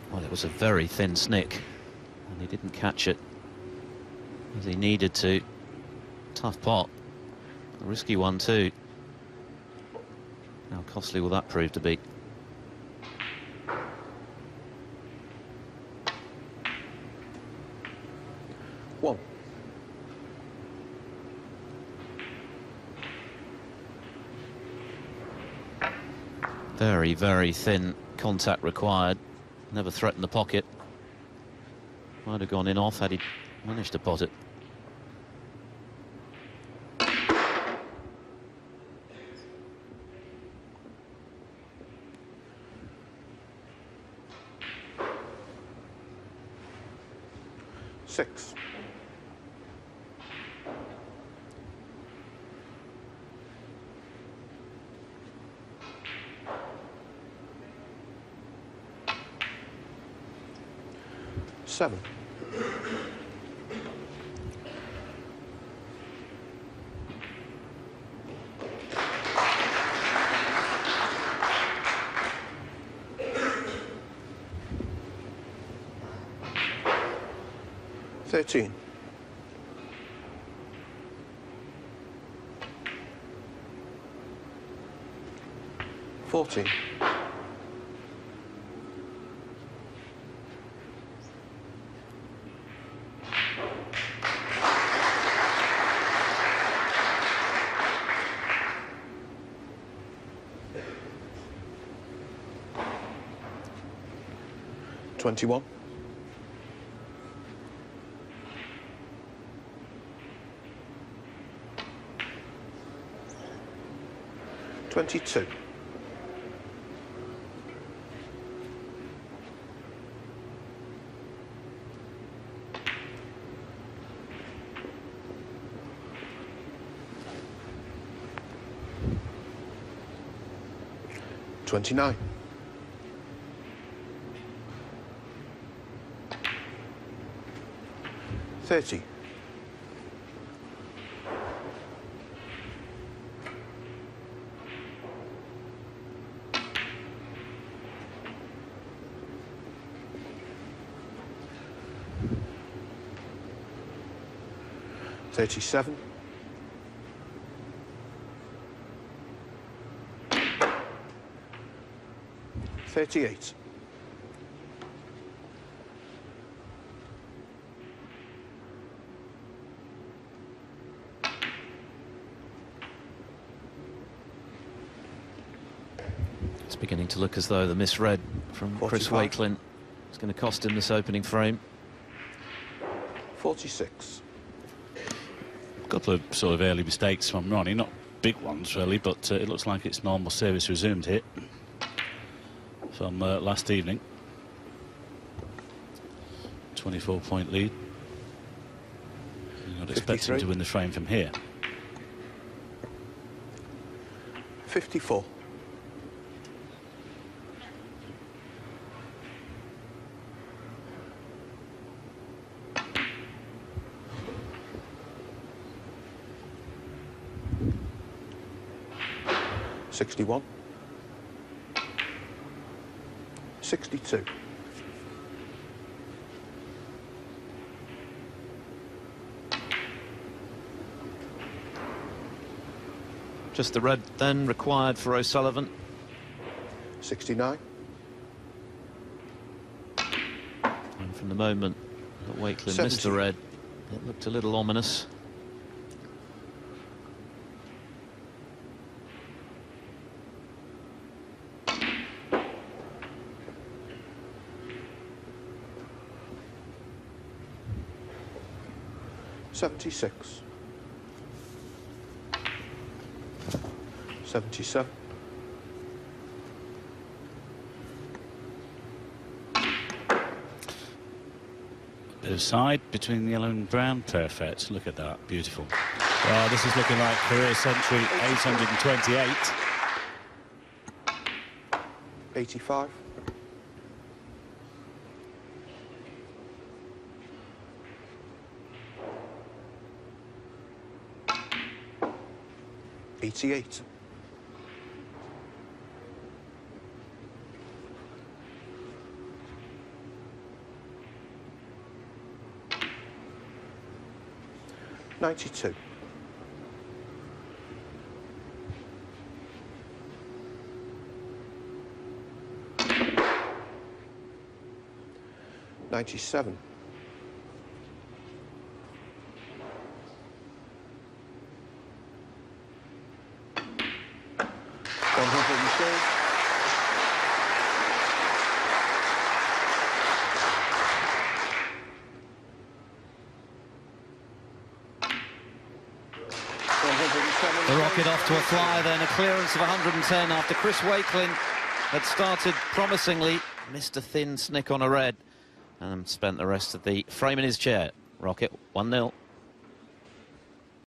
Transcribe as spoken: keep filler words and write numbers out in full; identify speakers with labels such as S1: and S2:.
S1: Well, it was a very thin snick, and he didn't catch it as he needed to. Tough pot. A risky one too. How costly will that prove to be?
S2: One.
S1: Very, very thin contact required. Never threatened the pocket. Might have gone in off had he managed to pot it.
S2: Six. Seven. Thirteen. Fourteen. Twenty-one. Twenty-two. Twenty-nine. Thirty. Thirty-seven. Thirty-eight.
S1: It's beginning to look as though the misread from Chris
S2: forty-five.
S1: Wakelin is going to cost him this opening frame.
S2: Forty-six.
S3: A couple of sort of early mistakes from Ronnie, not big ones really, but uh, it looks like it's normal service resumed hit from uh, last evening. twenty-four point lead. You're not expecting
S2: fifty-three.
S3: to win the frame from here.
S2: Fifty-four. Sixty-one. Sixty-two.
S1: Just the red then required for O'Sullivan.
S2: Sixty-nine.
S1: And from the moment that Wakelin missed the
S2: seventy.
S1: red, it looked a little ominous.
S2: Seventy-six. Seventy-seven.
S3: Bit of side between the yellow and brown. Perfect. Look at that. Beautiful. Well, this is looking like career century eight hundred twenty-eight.
S2: Eighty-five. Eighty-eight. ninety-two. ninety-seven. one hundred two.
S1: The Rocket off to a fly then, a clearance of one hundred ten after Chris Wakelin had started promisingly, missed a thin snick on a red and spent the rest of the frame in his chair. Rocket one nil.